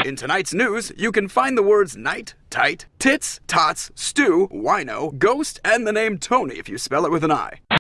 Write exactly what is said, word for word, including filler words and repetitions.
In tonight's news, you can find the words night, tight, tits, tots, stew, wino, ghost, and the name Tony if you spell it with an I.